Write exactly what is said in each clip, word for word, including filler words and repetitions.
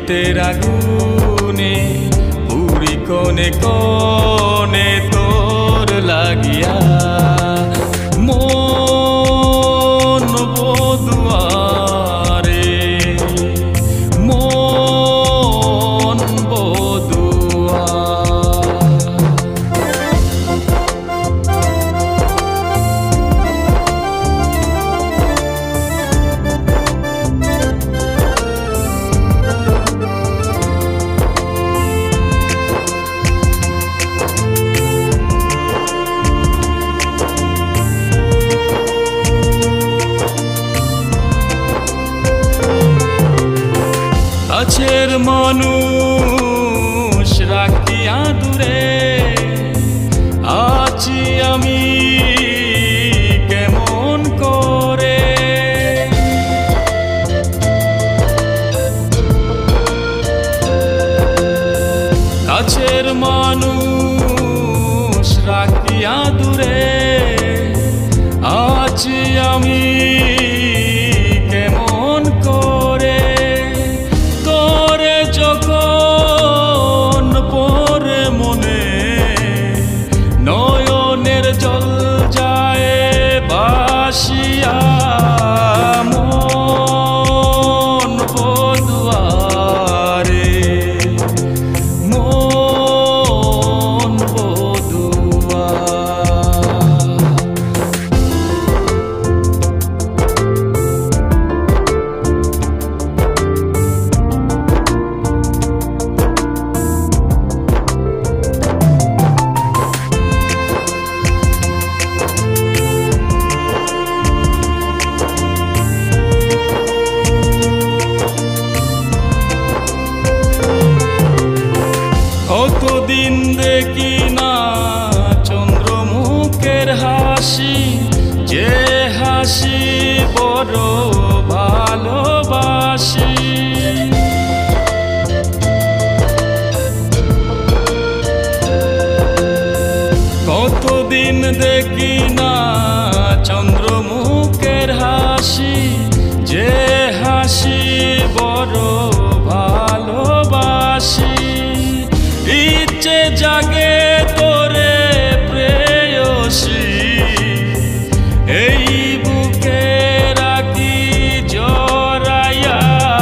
পীড়িতের আগুনে পুরি কোনে কোনে তোর লাগিয়া মন বদুয়ারে মন বদুয়া। কাছের মানুষ রাখিয়া দূরে আছি আমি কেমন করে, কাছের মানুষ রাখিয়া দূরে আছি আমি কেমন করে। যখন পরে মনে নয়নের জল যায় বাসিয়া মন বদুয়ারে মন বদুয়া। কতদিন দেখি না চন্দ্রমুখের হাসি, যে হাসি বড় ভালোবাসি। কতদিন দেখি না চন্দ্রমুখের হাসি, যে হাসি বড় ভালোবাসি। ইচ্ছে জাগে তোরে প্রেয়সী এই বুকে রাখি জড়াইয়া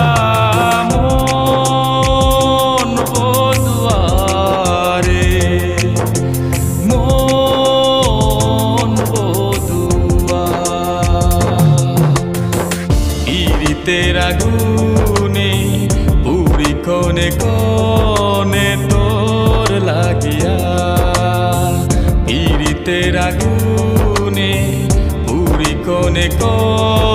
মন বদুয়ারে মন বদুয়া। পীড়িতের আগুনে পুরি কোনে কোনে তোর লাগিয়া, পীড়িতের আগুনে পুরি কোনে কোনে